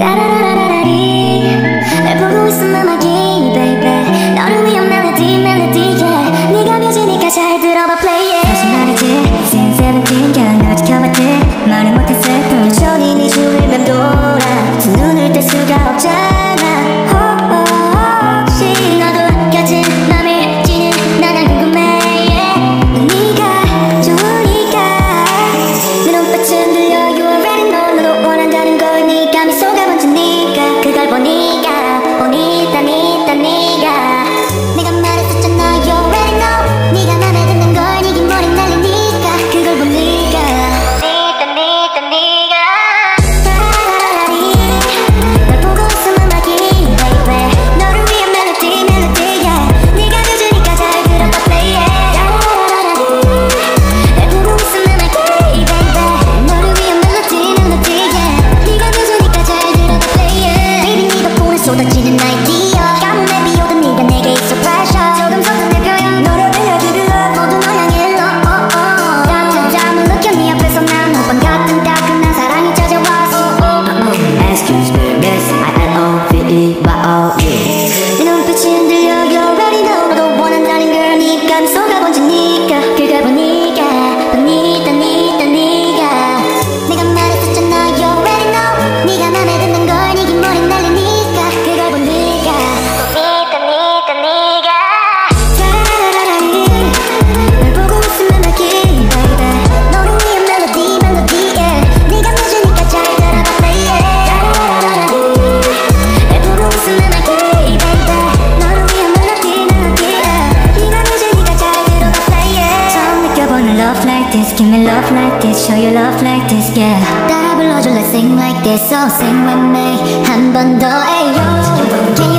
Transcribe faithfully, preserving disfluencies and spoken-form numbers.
따라라라라리 날 보고 있으면 막이 baby 너를 위한 멜로디 멜로디 yeah 네가 뮤지니까 잘 들어봐 play it 다시 말이지 since seventeen 그냥 널 지켜봤지 말을 못했을 뿐 여전히 네 주위를 맴돌아 두 눈을 뗄 수가 없잖아 혹시 너도 같은 맘을 지는 나난 궁금해 yeah. 네가 좋으니까 내 눈빛은 들려 you already know 너도 원한다는 걸 네가 미소가 번지니까 그걸 보니까 보니까 니까 네가 내가 말했었잖아 you already know 네가 맘에 드는 걸 네 긴 머리 날리니까 그걸 보니까 보니까 니까 네가 따라라라리 날 보고 있으면 막이 baby 너를 위한 멜로디 멜로디 yeah 네가 뮤지니까 잘 들어봐 play it 따라라라리 날 보고 있으면 막이 baby 너를 위한 멜로디 멜로디 yeah 네가 뮤지니까 잘 들어봐 play it baby 네 덕분에 쏟아지는 아이디어 가뭄에 비오던 네가 내게 있어 pressure 조금 서툰 내 표현 너를 빌려주길 모두 널 향해 love oh, oh. 따뜻한 잠을 느껴 네 앞에서 난 오빤 같은 따끈한 사랑이 찾아왔어 Excuse me, miss, I L O V E Y O U 내 눈빛이 흔들려 you already know 너도 원한다는 걸 네가 미소가 번지니까 그걸 보니까 보니까 니까 네가 내가 말했었잖아 you already know 네가 맘에 드는 걸 네 긴 머리 날리니까 그걸 보니까 보니까 니까 네가 따라라라리 날 보고 있으면 막이 baby 너를 위한 멜로디 멜로디 yeah 네가 뮤지니까 잘 따라봐 play it 따라라라리 날 보고 있으면 막이 baby 너를 위한 멜로디 멜로디 yeah 네가 뮤지니까 잘 들어봐 play it 처음 느껴보는 love like this give me love like this show you love like this yeah 따라 불러줘 let's sing like this so sing with me 한 번 더 ayo